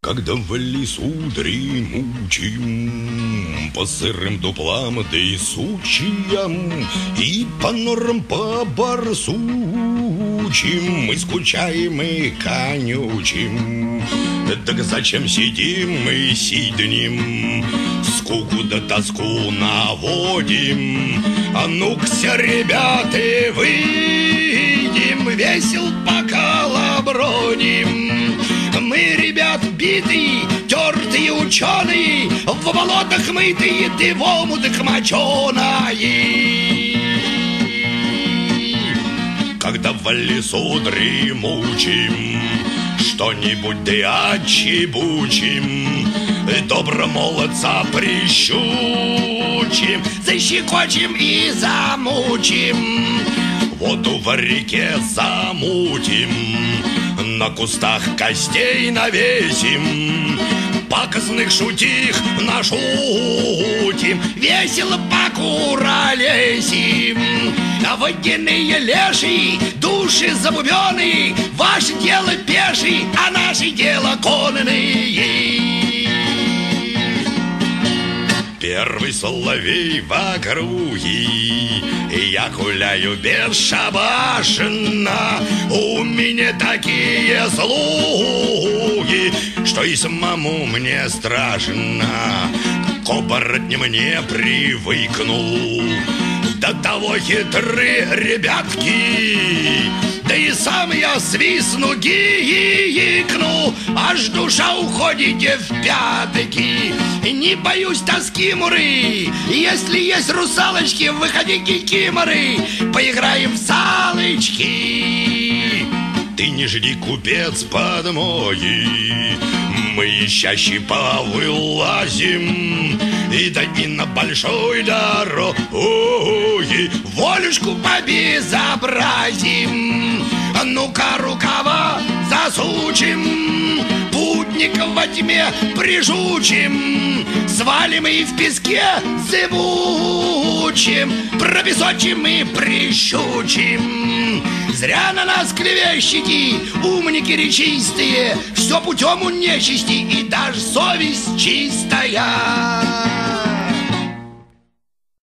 Когда в лесу дремучим, по сырым дуплам да и сучьям, и по норам по барсучим мы скучаем и конючим. Так зачем сидим мы сиднем, скуку да тоску наводим? А ну-ка, ребята, выйдем, весел поколоброним. Мы, ребят, битые, тертые ученые, в болотах мытые, ты в омутах моченые. Когда в лесу дремучим, что-нибудь да отчебучим, добро молодца прищучим, защекочем и замучим, воду в реке замутим, на кустах костей навесим, пакостных шутих нашутим, весело покуролесим. А водяные леши, души забубенные, ваше дело пеший, а наше дело конные. Первый соловей в округе, и я гуляю бесшабашенно. У меня такие слуги, что и самому мне страшно. К оборотням не привыкнул, до того хитрые ребятки. Да и сам я свистну, гикну, аж душа уходит в пятки. Не боюсь тоски, муры, если есть русалочки, выходи, кикиморы, поиграем в салочки. Ты не жди, купец, подмоги, мы чаще повылазим, и да и на большой дороге волюшку побезобразим. А ну-ка, рукава засучим, путников во тьме прижучим, свалим и в песке зыбучим, пропесочим и прищучим. Зря на нас клевещики, умники речистые, все путем у нечисти, и даже совесть чистая.